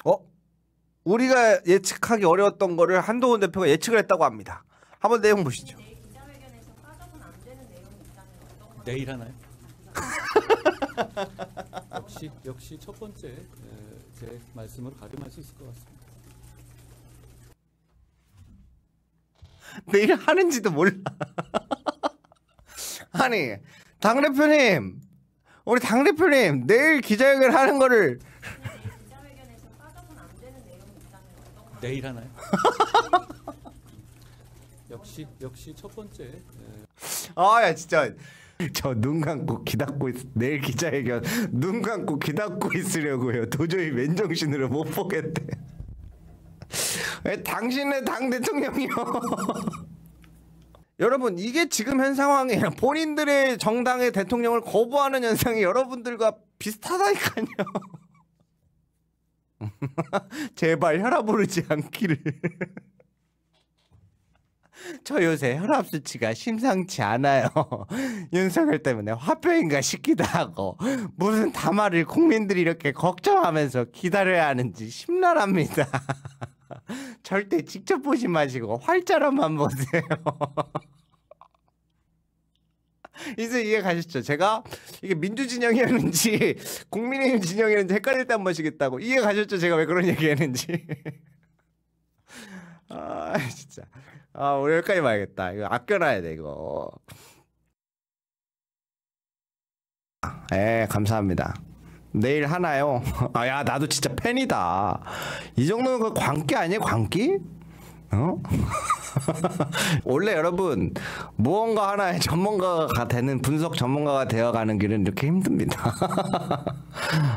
어? 우리가 예측하기 어려웠던 거를 한동훈 대표가 예측을 했다고 합니다. 한번 내용 보시죠. 내일 하나요? 역시 첫 번째 제 말씀으로 가름할 수 있을 것 같습니다. 내일 하는지도 몰라. 아니 당대표님, 우리 당대표님 내일 기자회견 하는 거를 내일 하나요? 역시 첫 번째 아야 진짜 저 눈 감고 귀 닫고 내일 기자회견 눈 감고 귀 닫고 있으려고요. 도저히 맨정신으로 못 보겠대. 왜 당신은 당 대통령이요? 여러분 이게 지금 현 상황이에요. 본인들의 정당의 대통령을 거부하는 현상이 여러분들과 비슷하다니까요. 제발 혈압 오르지 않기를. 저 요새 혈압 수치가 심상치 않아요. 윤석열 때문에 화병인가 싶기도 하고 무슨 담화를 국민들이 이렇게 걱정하면서 기다려야 하는지 심란합니다. 절대 직접 보지 마시고 활자로만 보세요. 이제 이해 가셨죠? 제가 이게 민주진영이었는지 국민의힘 진영이었는지 헷갈릴 때 한 번씩 있다고. 이해 가셨죠? 제가 왜 그런 얘기 했는지. 아 진짜 오늘 여기까지 봐야겠다. 이거 아껴놔야 돼 이거. 감사합니다. 내일 하나요? 야 나도 진짜 팬이다. 이 정도는 그 광기 아니에요? 광기? 원래 여러분 무언가 하나의 전문가가 되는 분석 전문가가 되어가는 길은 이렇게 힘듭니다.